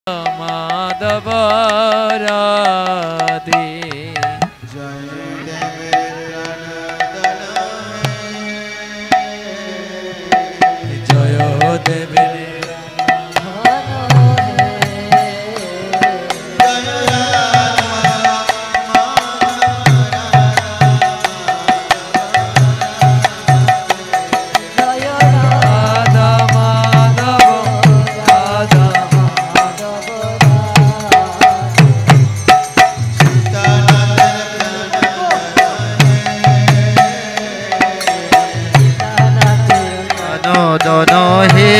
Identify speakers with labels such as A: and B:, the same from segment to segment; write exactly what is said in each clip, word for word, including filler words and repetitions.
A: माधव राधे जय देवी दोनों ही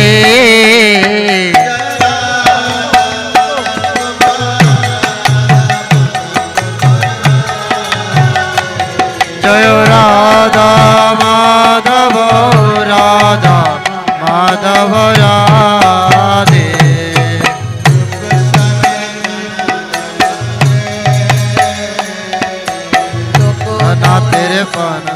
A: जय राधा माधव राधा माधव राधे ना तेरे पाना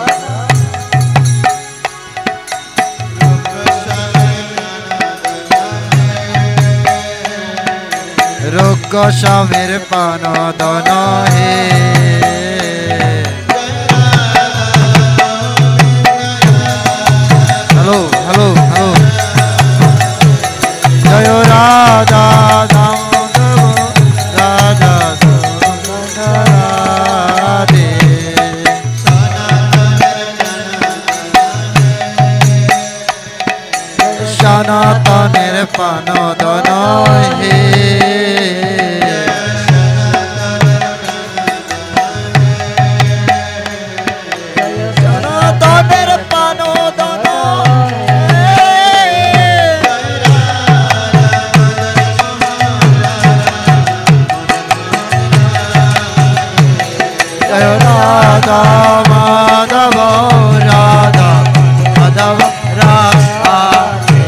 A: गोस्वामीर पान दोनों ही हेलो हेलो हेलो जय राधा दामोदर राधा राधे सनातनेर पान दोनों ही माधव राधा माधव राधे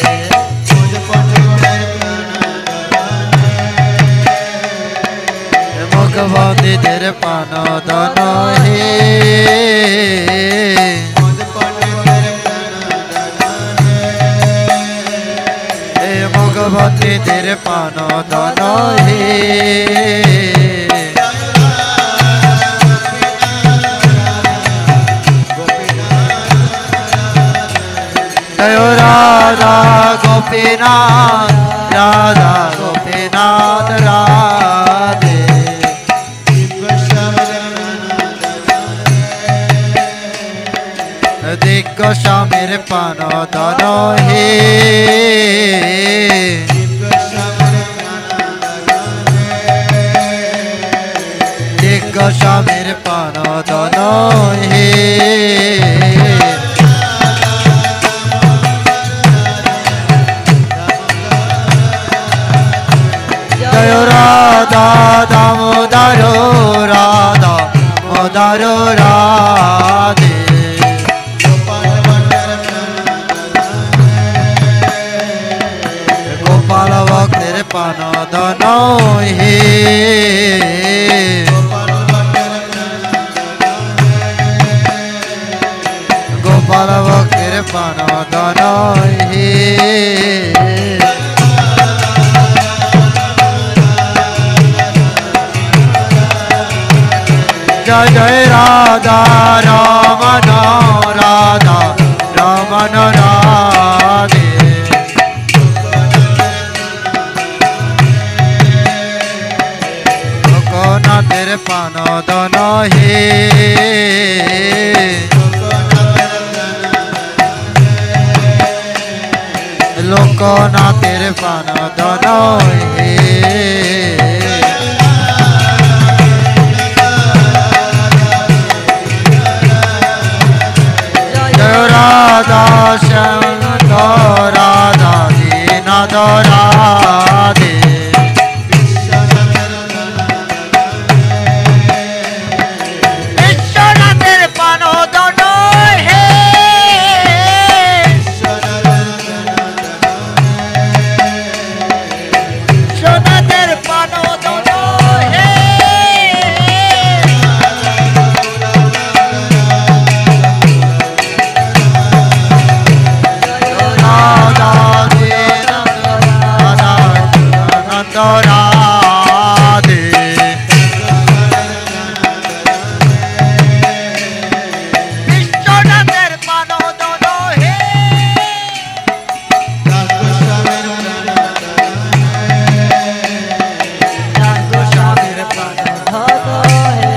A: मुखबंदी तेरे पान दोनों ही मुखबंदी तेरे पान दोनों ही जय राधा गोपीनाथ राधा गोपीनाथ राधे गोस्वामीर पान दोनों ही गोस्वामीर पान दोनों ही जय राधा दामोदर राधा मोदर राधे गोपाल भक्तिर पान दोनों ही गोपाल भक्तिर पान दोनों ही जय जय राधा रमन राधा रमन राधे तेरे पान दोनों ही लोको ना तेरे पान दोनों ही राधा श्याम तो राधा दीन तो राधे राधे विश्वनाथेर पान दन हे गोस्वामीर पान दन हे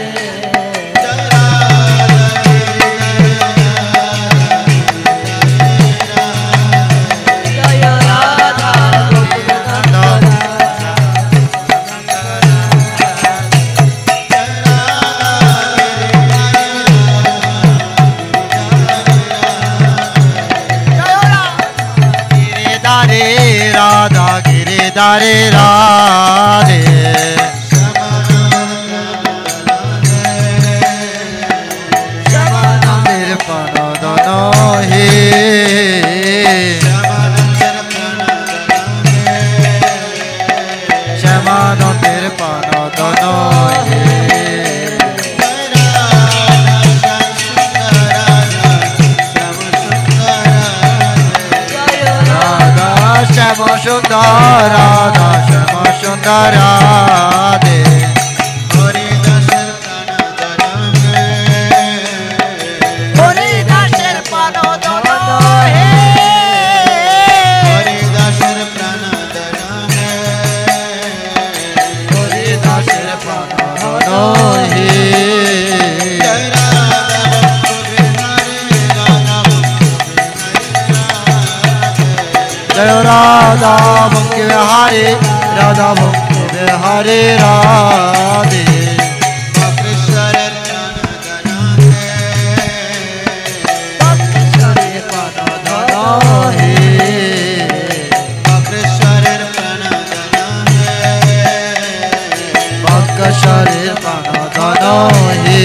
A: राधा गिरिधारी राधे श्यामानंदेर पान दन हे श्यामानंदेर पान दन हे श्याम सुंदर राधा श्याम सुंदर राधे हरिदासेर प्राण दन हे हरिदासेर प्राण दन हे हरिदासेर प्राण दन हे जय राधा भक्ति विहारी राधा भक्ति विहारी राधे कृष्णेर प्राण दन हे कृष्णेर प्राण दन हे कृष्णेर प्राण दन हे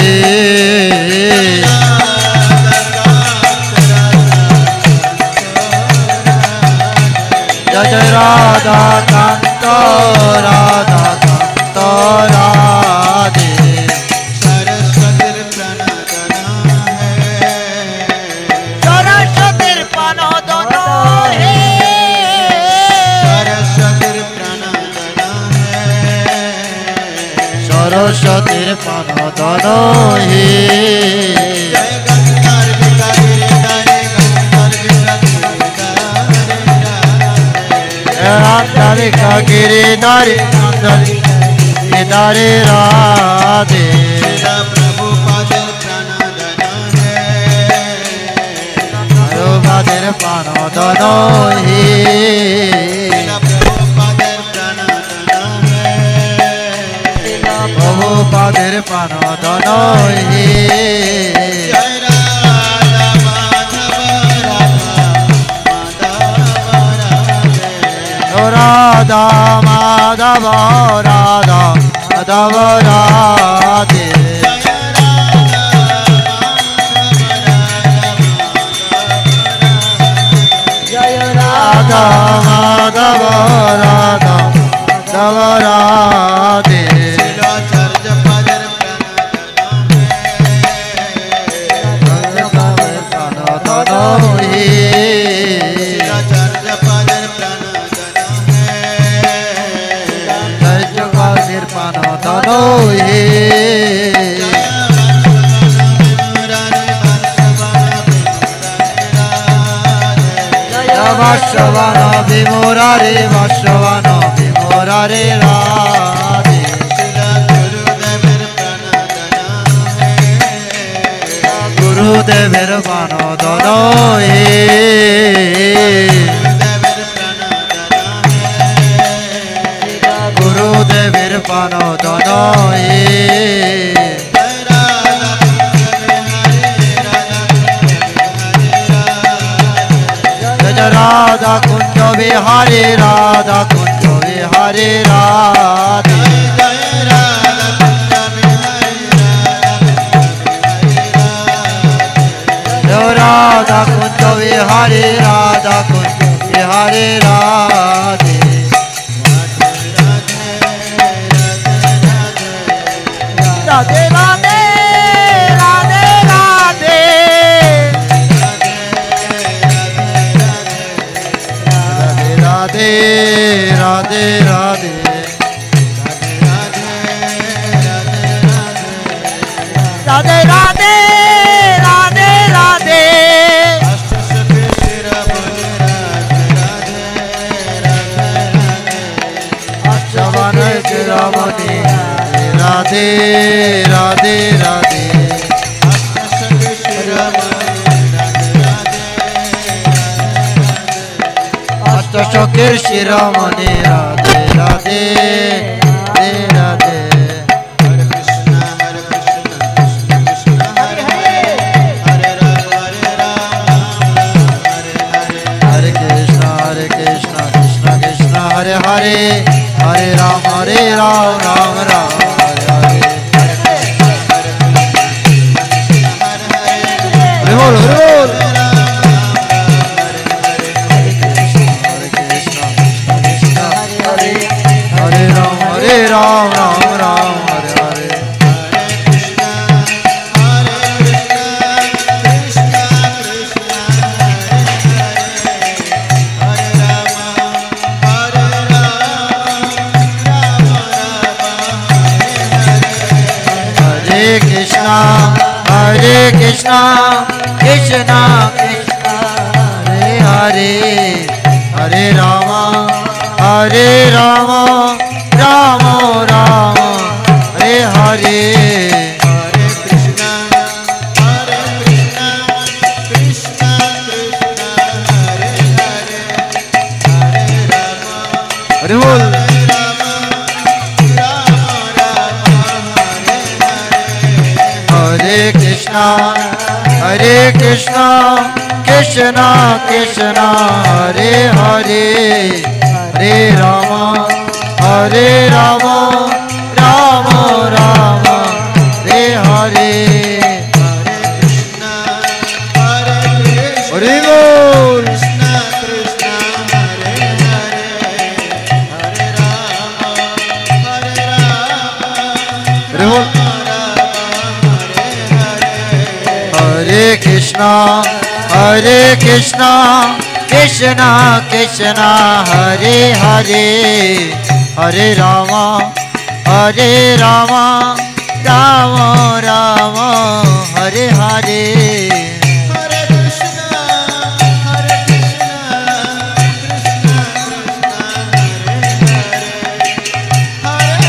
A: जय राधा कांत राधा कांत राधे सरस्वतीर प्राण दन हे सरस्वतीर प्राण दन हे सरस्वतीर प्राण दन हे सरस्वतीर प्राण दन हे अंतरिका गिरिधारी गिरिधारी राधे प्रभुपादेर प्राण दन हे प्रभुपादेर प्राण दन हे प्रभुपादेर प्राण दन हे प्रभुपादेर प्राण दन हे राधा माधव राधा माधव राधे जय राधा माधव राधा माधव राधे प्राण दन हे पान दन हे वासवान विमुरारे वासवान विमुरारे राधे गुरुदेवेर प्राण दन हे गुरुदेवेर प्राण दन हे जय राधा कुंज विहारी राधा कुंज विहारी राधे राधा कुंज विहारी राधा कुंज विहारी राधे राधे राधे राधे राधे राधे राधे राधे राधे
B: राधे राधे राधे राधे
A: अष्टवन शिरोमणि राधे राधे राधे अष्टशोकिर शिरोमणि राधे राधे राधे राधे हरे कृष्णा हरे कृष्णा हरे कृष्णा हरे कृष्णा कृष्णा कृष्णा हरे हरे हरे राम हरे राम राम राम हरे हरे हरे बोल हरे बोल हरे राम राम राम हरे हरे हरे कृष्णा हरे कृष्णा कृष्णा कृष्णा हरे हरे हरे राम हरे राम राम राम हरे हरे हरे कृष्णा हरे कृष्णा कृष्णा कृष्णा हरे हरे हरे राम हरे बोल हरे कृष्णा हरे कृष्णा कृष्णा कृष्णा हरे हरे हरे राम हरे राम राम राम हरे हरे हरे कृष्णा हरे कृष्णा हरे बोल कृष्णा कृष्णा हरे हरे हरे राम हरे राम हरे बोल हरे कृष्णा हरे कृष्णा कृष्णा कृष्णा हरे हरे हरे राम हरे राम राम राम हरे हरे हरे कृष्णा हरे कृष्णा कृष्णा कृष्णा हरे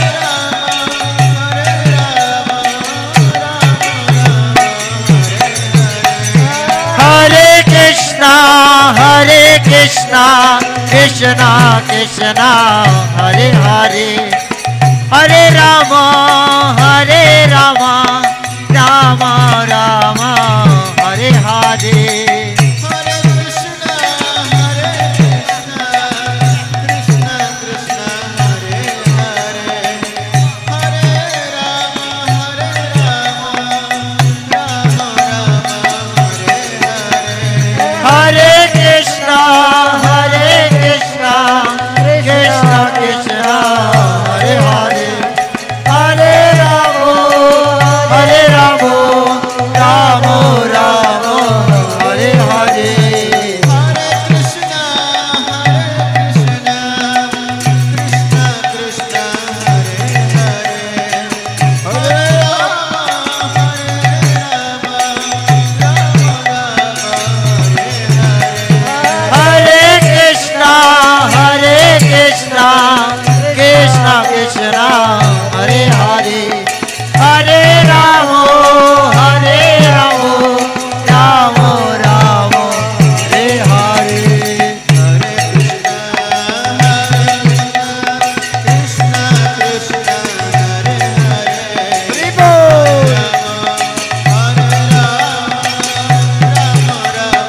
A: हरे हरे कृष्णा हरे कृष्णा कृष्णा कृष्णा हरे हरे हरे राम हरे राम राम राम हरे हरे हरे कृष्णा हरे कृष्णा कृष्णा कृष्णा हरे हरे हरे राम हरे राम राम राम हरे हरे हरे कृष्णा हरे कृष्णा कृष्णा कृष्णा हरे हरे हरे राम हरे राम राम राम हरे हरे हरे कृष्णा हरे कृष्णा कृष्णा कृष्णा हरे हरे हरे राम हरे राम राम राम हरे हरे कृष्णा हरे कृष्णा कृष्णा कृष्णा हरे हरे हरे राम हरे राम राम राम हरे हरे हरे कृष्णा हरे कृष्णा कृष्णा हरे हरे हरि बोल हरे राम राम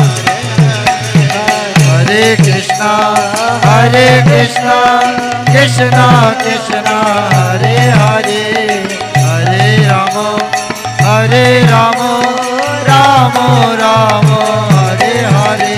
A: राम हरे कृष्णा हरे कृष्णा कृष्णा कृष्णा हरे हरे हरे राम हरे Ram Ram Ram Hare Hare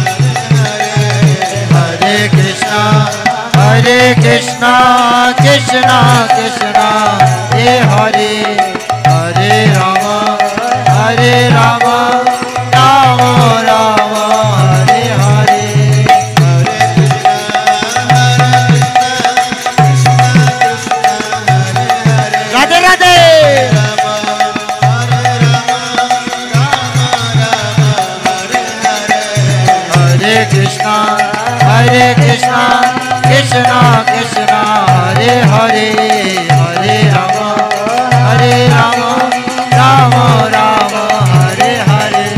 A: Hare Krishna Krishna Krishna Hare Hare Hare Rama Hare Rama Rama Rama Hare Hare Radhe Radhe Hare Krishna Hare Krishna Krishna Krishna Hare Hare Hare Rama Hare Rama Rama Rama Hare Hare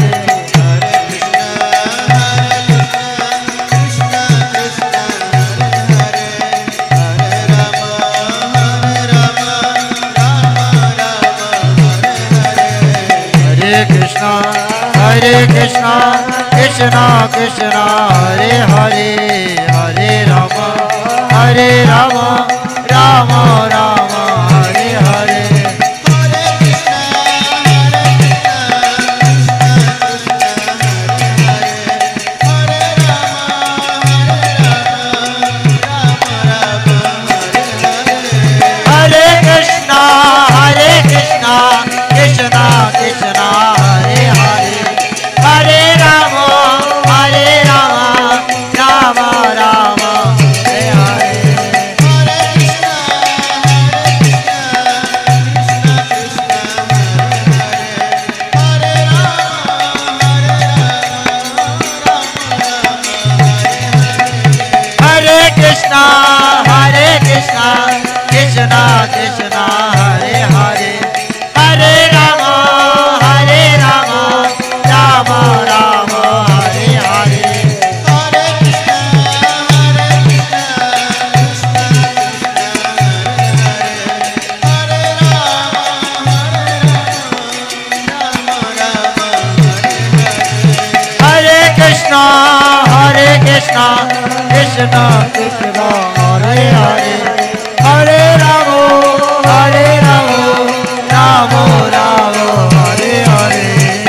A: Hare Krishna Hare Krishna Krishna Krishna Hare Hare Hare Rama Hare Rama Rama Rama Hare Hare Hare Krishna Hare Krishna Krishna Krishna Hare Hare Hare Rama Hare Rama Rama Rama Hare Hare Hare Krishna Hare Krishna Krishna Krishna Hare Hare Hare Rama Hare Rama Rama Rama Hare Hare Hare Krishna Hare Krishna Krishna Krishna Hare Hare Hare Rama Hare Rama Rama Rama Hare Hare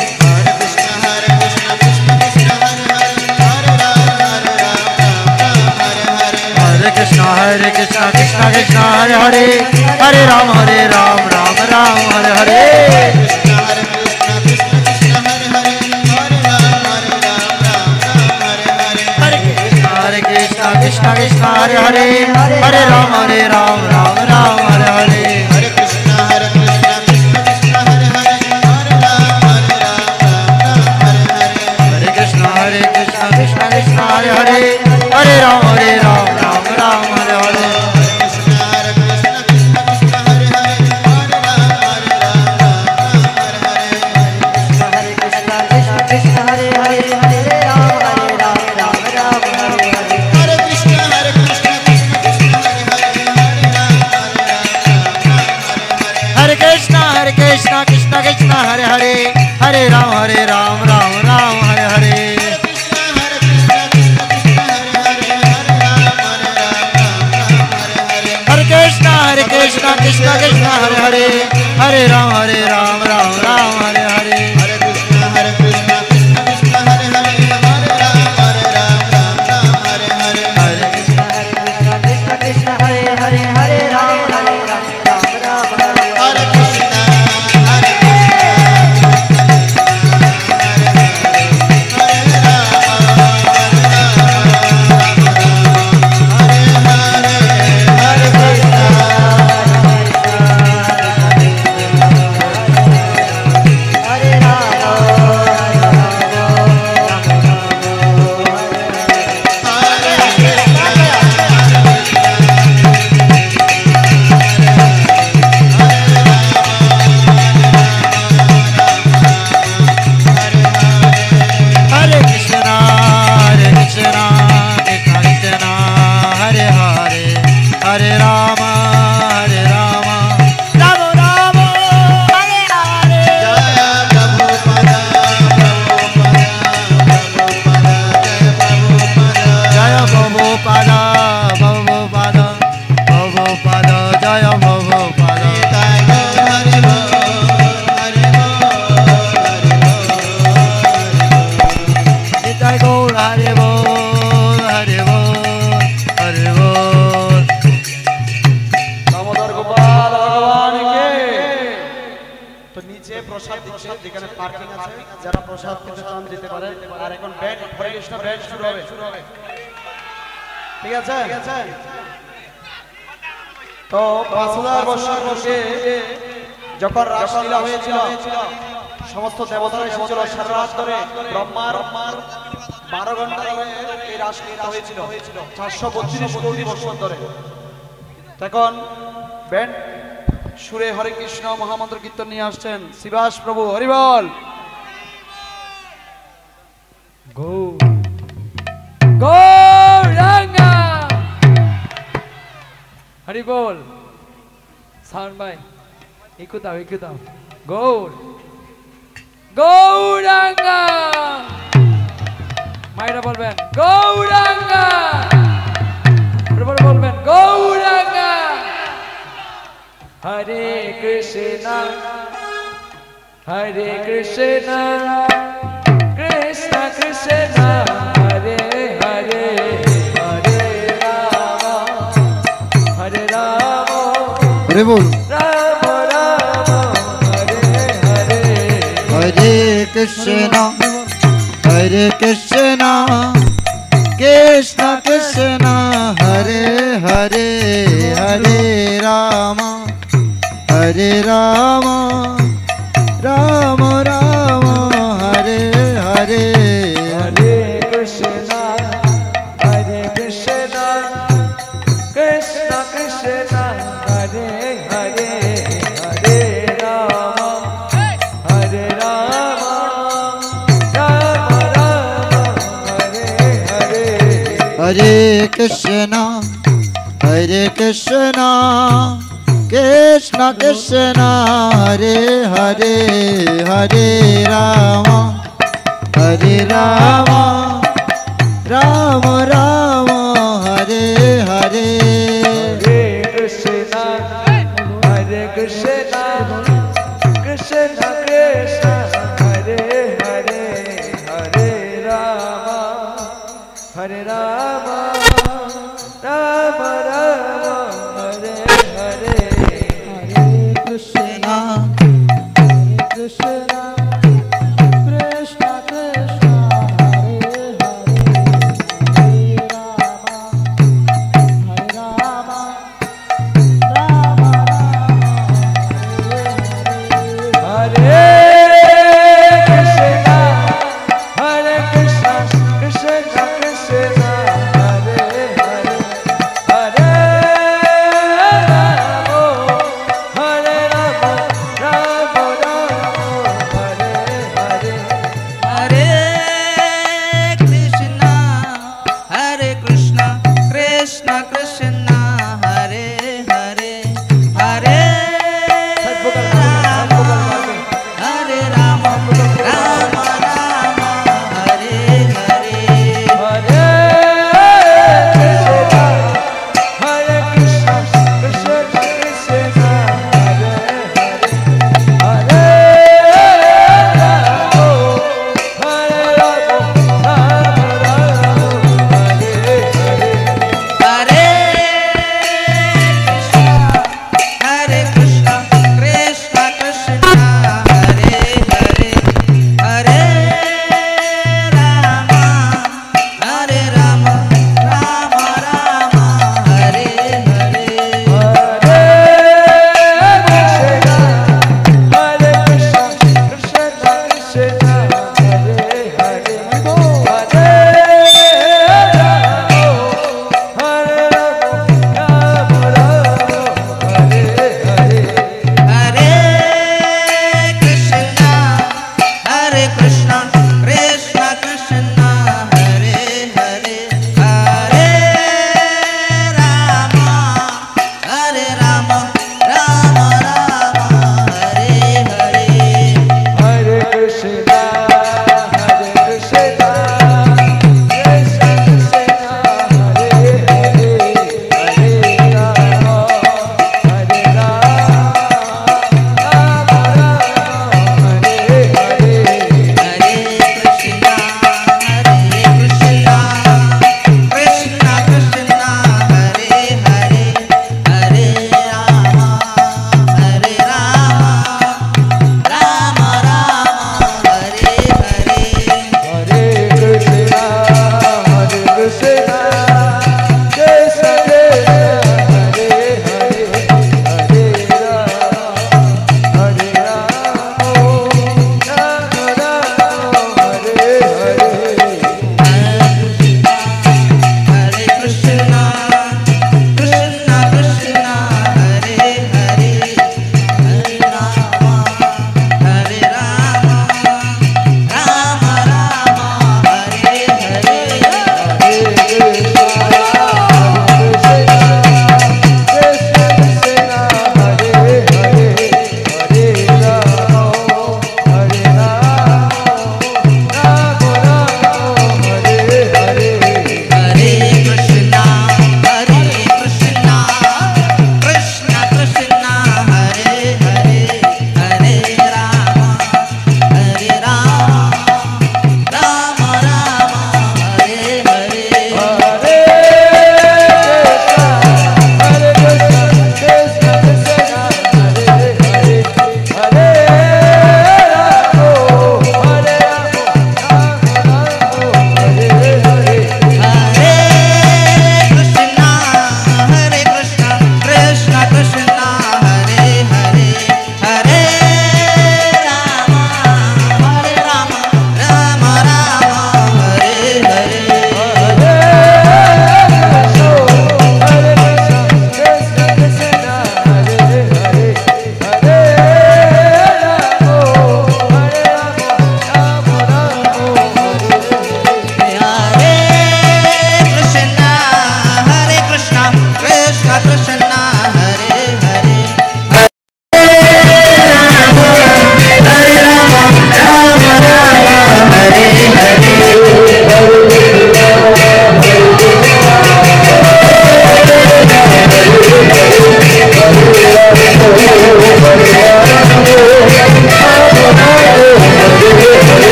A: Hare Krishna Hare Krishna Krishna Krishna Hare Hare Hare Rama Hare Rama Rama Rama Hare Hare Hare Krishna Krishna Krishna Hare Hare Hare Rama Hare Rama Rama Rama Hare Hare
B: Hare Krishna Hare Krishna Krishna Krishna Hare Hare Hare Rama Hare Rama Rama Rama Hare Hare
A: Hare Krishna Hare Krishna Krishna Krishna Hare Hare Hare Rama Hare Rama Rama Rama Hare Hare
B: Hare Krishna Krishna Krishna Hare Hare Hare Rama Hare Rama Rama Rama Hare Hare
C: Hare Krishna Krishna Krishna Hare Hare Hare Rama Hare Rama Rama Rama Hare Hare
B: Hare Krishna Hare Krishna Krishna Krishna Hare Hare Hare Rama Hare Rama Rama Rama Hare Hare
A: Hare Krishna Hare Krishna Krishna Krishna Hare Hare Hare Rama Hare Rama Rama Rama Hare Hare
B: Hare Krishna Hare Krishna Krishna Krishna Hare Hare Hare Rama Hare Rama Rama Rama Hare Hare
A: Hare Krishna Hare Krishna Krishna Krishna Hare Hare Hare Rama Hare Rama Rama Rama Hare Hare
B: Hare Krishna Hare Krishna Krishna Krishna Hare Hare Hare Rama Hare Rama Rama Rama Hare Hare
A: Hare Krishna Hare
B: প্রসাদ দিচ্ছে, যেখানে parking আছে, যারা প্রসাদ খেতে চান যেতে পারেন। আর এখন band হরে Krishna band শুরু হবে, শুরু হবে, ঠিক আছে? ঠিক আছে। তো পাঁচ হাজার বছর বসে যখন রাসলীলা হয়েছিল, সমস্ত দেবতারা এসেছিল সারা রাত ধরে, ব্রহ্মার বারো ঘন্টা ধরে এই রাসলীলা হয়েছিল, চারশো বত্রিশ কোটি বছর ধরে। তখন ব্যান্ড সুরে হরে কৃষ্ণ মহামন্ত্র কীর্তন নিয়ে আসছেন শিবাস প্রভু, হরিবল।
D: গৌরাঙ্গা হরি বল। সাউন্ড ভাই একটু দাও, একটু দাও। গৌর গৌরাঙ্গা, মায়েরা বলবেন গৌরাঙ্গা, বলবেন গৌরাঙ্গা। হরে কৃষ্ণ হরে কৃষ্ণ কৃষ্ণ কৃষ্ণ হরে হরে, হরে রাম হরে রাম
A: হরে বল।
D: রাম রাম হরে হরে,
A: হরে কৃষ্ণ হরে কৃষ্ণ কৃষ্ণ কৃষ্ণ হরে হরে, হরে রাম হরে রাম রাম রাম হরে হরে।
D: হরে কৃষ্ণ হরে কৃষ্ণ কৃষ্ণ কৃষ্ণ হরে হরে, হরে রাম হরে রাম রাম রাম হরে হরে।
A: হরে কৃষ্ণ হরে কৃষ্ণ কৃষ্ণ কৃষ্ণ হরে হরে, হরে রাম হরে রাম রাম রাম হরে হরে।
D: হরে কৃষ্ণ হরে কৃষ্ণ কৃষ্ণ কৃষ্ণ হরে হরে, হরে রাম হরে রাম রাম রাম হরে হরে।
A: কৃষ্ণ
C: কৃষ্ণ কৃষ্ণ কৃষ্ণ হরে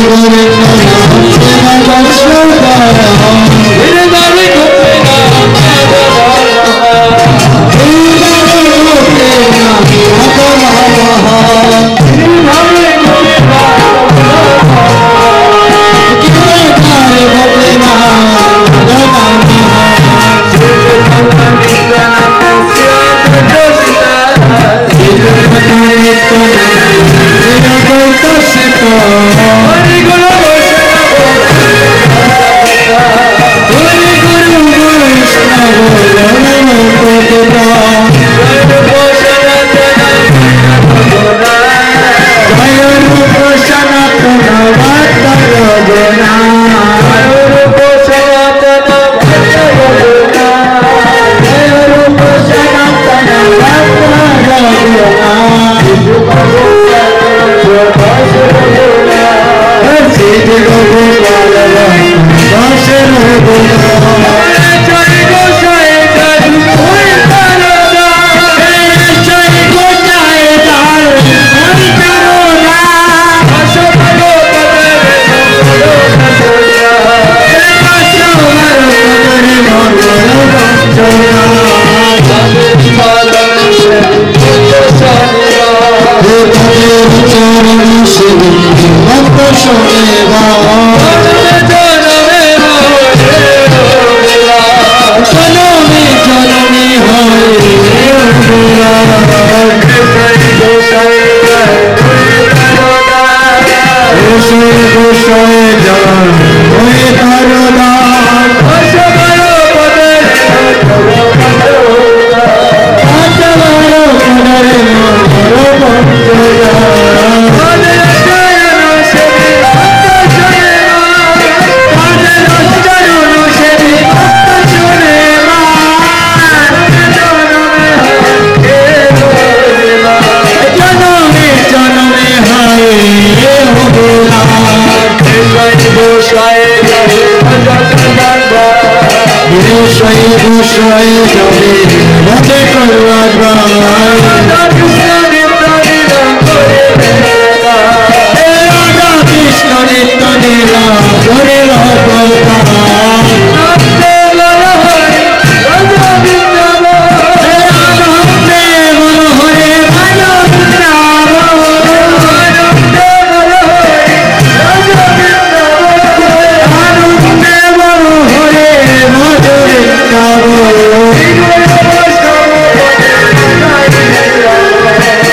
E: Hare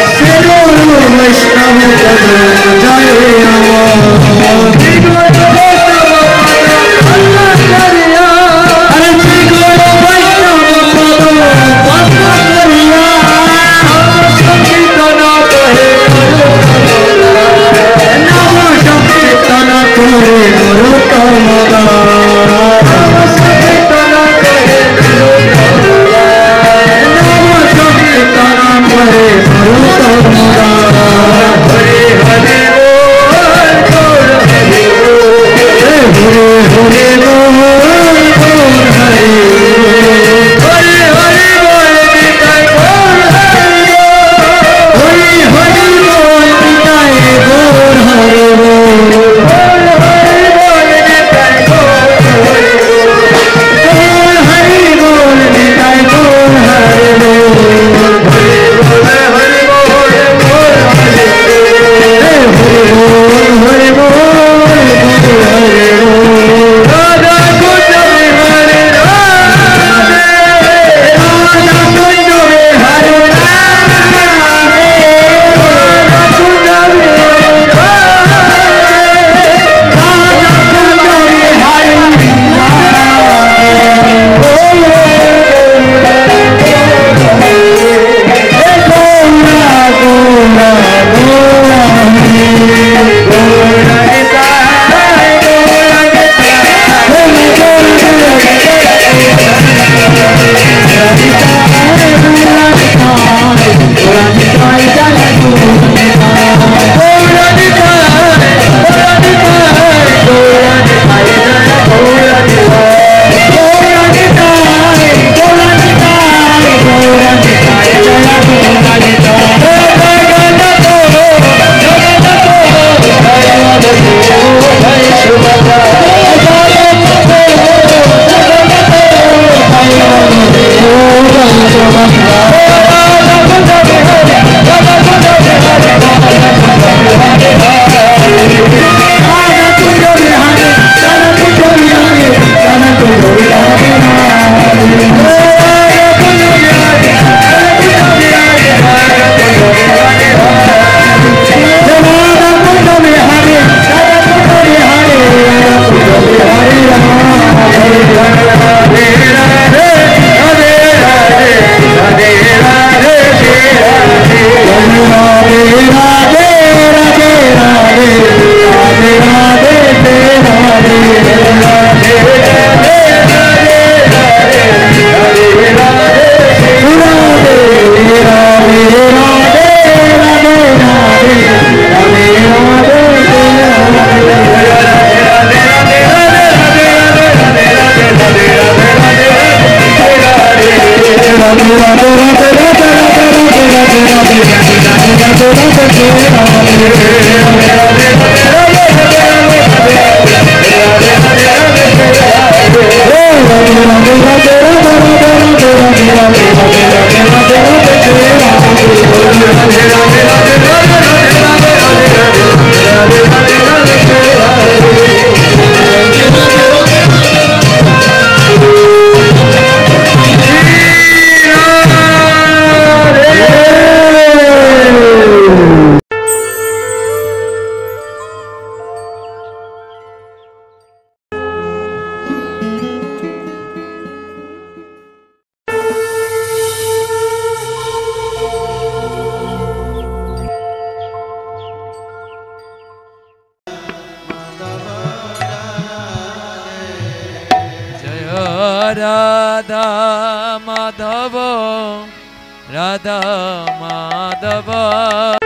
D: राधा माधव राधा माधव